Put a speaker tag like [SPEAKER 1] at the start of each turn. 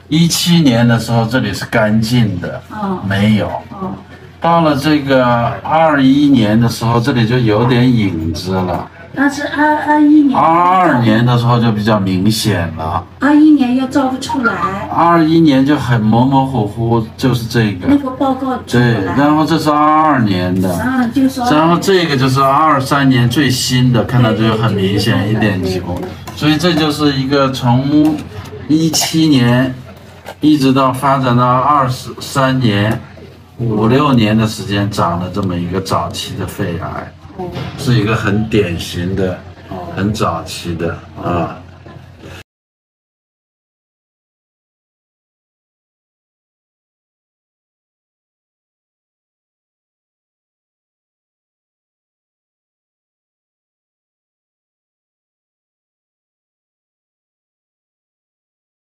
[SPEAKER 1] 17年的时候，这里是干净的，没有。到了这个21年的时候，这里就有点影子了。
[SPEAKER 2] 但是21年、
[SPEAKER 1] 22年的时候就比较明显了。
[SPEAKER 2] 21年又照不出来。
[SPEAKER 1] 21年就很模模糊糊，就是这个。
[SPEAKER 2] 那个报告出
[SPEAKER 1] 对，
[SPEAKER 2] 来。
[SPEAKER 1] 然后这是22年的。
[SPEAKER 2] 就说。
[SPEAKER 1] 然后这个就是23年最新的，看到就很明显1.9，所以这就是一个从17年一直到发展到23年。5、6年的时间长了这么一个早期的肺癌，是一个很典型的、很早期的啊。